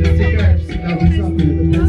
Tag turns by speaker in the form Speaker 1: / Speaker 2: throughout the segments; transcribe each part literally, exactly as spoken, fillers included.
Speaker 1: достигаешь всегда высоты.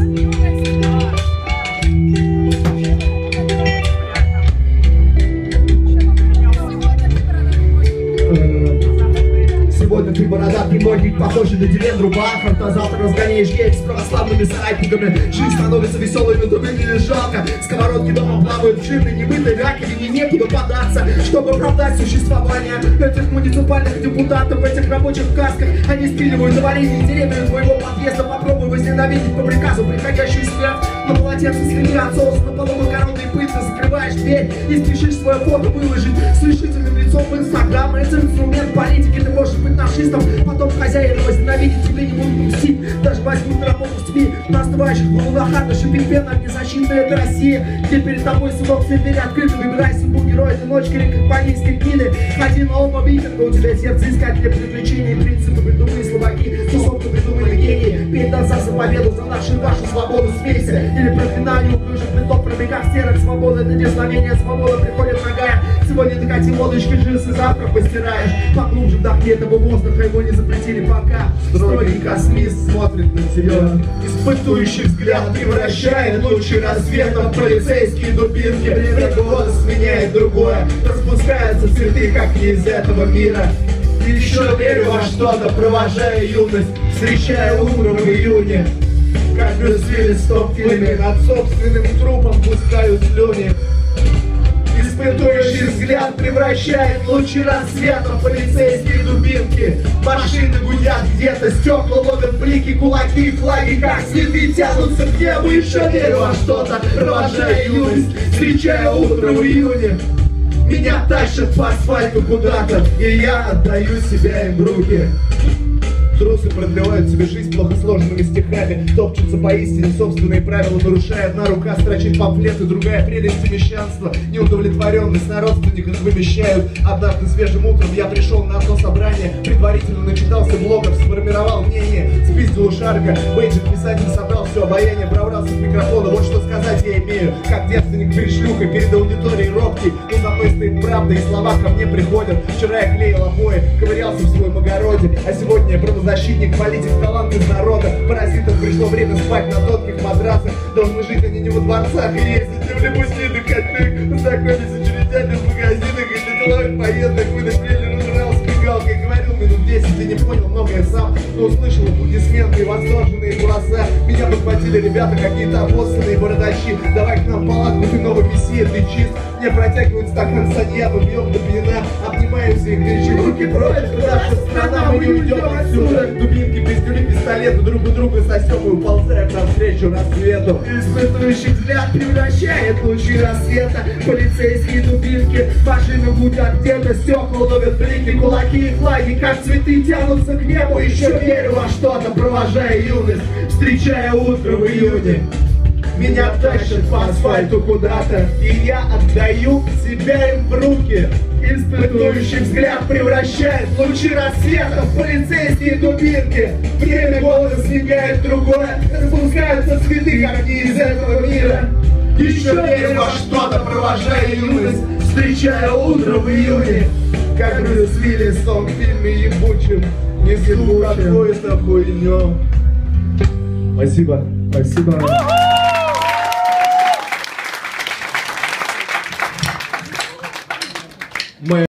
Speaker 1: Сегодня ты бородатый модник, похожий на Дилендру Бахарта. Завтра разгоняешь гейт с православными соратниками. Жизнь становится веселой, но думать не жалко. Сковородки дома плавают в жирной немытой раковине. Некуда податься, чтобы оправдать существование этих муниципальных депутатов, этих рабочих касках. Они спиливают аварийные деревья твоего подъезда. Попробуй возненавидеть по приказу приходящую смерть. На полотенце среди от соуса, на полу макаронной пыльцы. Закрываешь дверь и спешишь свое фото выложить с решительным лицом в инстаграм. Это инструмент политики, ты можешь быть нашистом. Потом хозяин возненавидеть тебе не будут мстить. Даже возьмут на работу в СМИ. На остывающих волнах шипит пена, незащитная это Россия, где перед тобой, сынок, все двери открыты. Выбирай судьбу героя-одиночки или компанейской книги. Ходи на оба митинга, у тебя сердце искателя приключений. Принципы придумали слабаки, тусовку придумали гении. Петь до отца за победу, за нашу и вашу свободу, смейся. Или проклинание уклюжих ментов, пробегав серых. Свобода это не знамение, свобода приходит ногая. Сегодня докати лодочки, джинсы, завтра постираешь. Поглубже вдохни этого воздуха, его не запретили пока. Строгий космист смотрит на тебя, испытующий взгляд превращает лучи рассвета в полицейские дубинки. Время года сменяет другое, распускаются цветы, как не из этого мира. И еще верю во что-то, провожая юность, встречая утро в июне. Как Брюс Уиллис в топ-фильме, над собственным трупом пускаю слюни. Испытующий взгляд превращает лучи рассвета в полицейские дубинки. Машины гудят где-то, стекла ловят блики, кулаки и флаги, как цветы тянутся к небу. Еще верю во что-то, провожая юность, встречая утро в июне. Меня тащат по асфальту куда-то, и я отдаю себя им в руки. Трусы продлевают себе жизнь плохо сложенными стихами, топчутся поистине собственные правила, нарушая. Одна рука строчит памфлеты, другая прелести мещанства. Неудовлетворенность на родственниках вымещают. Однажды свежим утром я пришел на одно собрание, предварительно начитался блогов, сформировал мнение, спиздил шарка, бейджик писатель собрал все обаяние, пробрался к микрофону. Вот что сказать я имею, как девственник перед шлюхой, перед аудиторией робкий. Но за мной стоит правда, и слова ко мне приходят. Вчера я клеил обои, ковырялся в своем огороде, а сегодня я правозащитник. Защитник, политик, талант из народа. Паразитам пришло время спать на тонких матрасах. Должны жить они не во дворцах и ездить в лимузинах, отдых, познакомиться с очередями в магазинах и для деловых поездок выдать трейлер, журнал с мигалкой. Говорил минут десять и не понял многое сам, но услышал аплодисменты и восторженные голоса. Меня подхватили ребята, какие-то обоссанные бородачи. Давай к нам в палатку, ты новый мессия, ты чист. Мне протягивают стакан санья, мы пьем до пьяна, обнимаемся и кричим: руки прочь, наша страна, мы не уйдем отсюда. Дубинки, пиздюли, пистолеты, друг у друга сосем и уползаем навстречу рассвету. Испытующий взгляд превращает лучи рассвета. Полицейские дубинки, машины гудят где-то, стекла ловят блики, кулаки и флаги, как цветы тянутся к небу. Еще верю во что-то, провожая юность, встречая утро в июне. Меня тащат по асфальту куда-то, и я отдаю себя им в руки. Испытующий взгляд превращает лучи рассвета в полицейские дубинки. Время года сменяет другое, распускаются цветы, как не из этого мира. Еще верю во что-то, провожая юность, встречая утро в июне. Как Брюс Уиллис в том фильме ебучем, несу какую-то хуйню. Спасибо, спасибо.